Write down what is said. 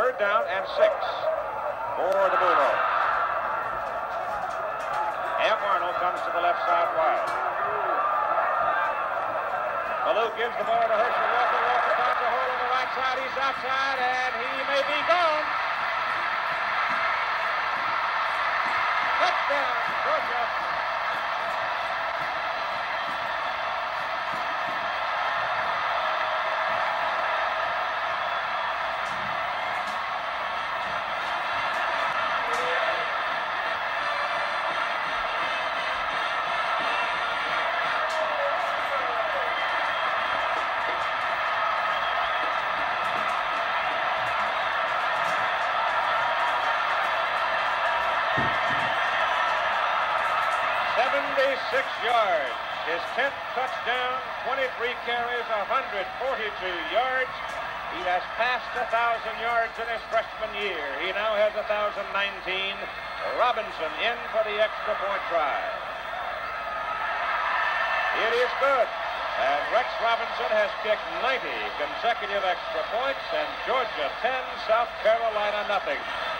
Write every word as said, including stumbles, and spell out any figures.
third down and six for the Bulldogs. F. Arnold comes to the left side wide. Malou gives the ball to Herschel Walker. Walker finds a hole on the right side. He's outside, and he may be gone. Touchdown, Georgia. seventy-six yards. His tenth touchdown, twenty-three carries, one hundred forty-two yards. He has passed one thousand yards in his freshman year. He now has one thousand nineteen. Robinson in for the extra point try. It is good. And Rex Robinson has kicked ninety consecutive extra points, and Georgia ten, South Carolina nothing.